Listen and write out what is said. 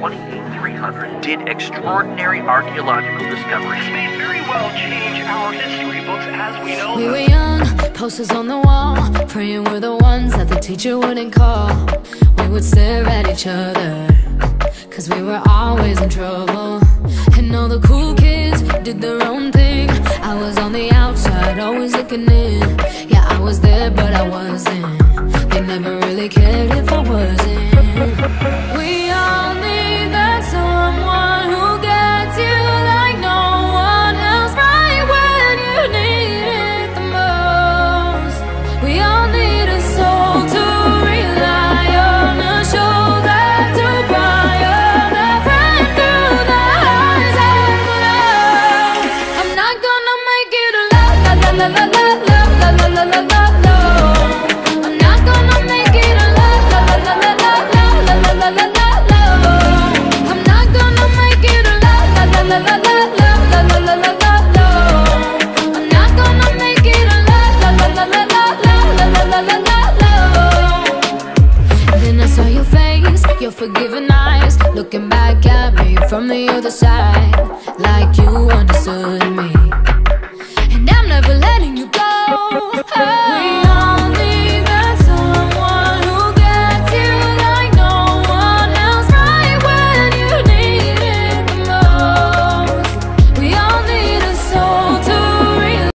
28300 did extraordinary archaeological discoveries. This may very well change our history books as we know We them. were young, posters on the wall, praying we're the ones that the teacher wouldn't call. We would stare at each other, cause we were always in trouble. And all the cool kids did their own thing. I was on the outside, always looking in. Yeah, I was there, but I wasn't. They never really cared if I wasn't. We all need that someone who gets you like no one else, right when you need it the most. We all need a soul to rely on, a shoulder to cry on, a friend through the highs and the lows. I'm not gonna make it a la la la la la la la la la la la la. I'm not gonna make it a la la la la la la la la la la la. I'm not gonna make it a la la la la la la la la la la la la. I'm not gonna make it a la la la la la la la la la la la. Then I saw your face, your forgiving eyes, looking back at me from the other side.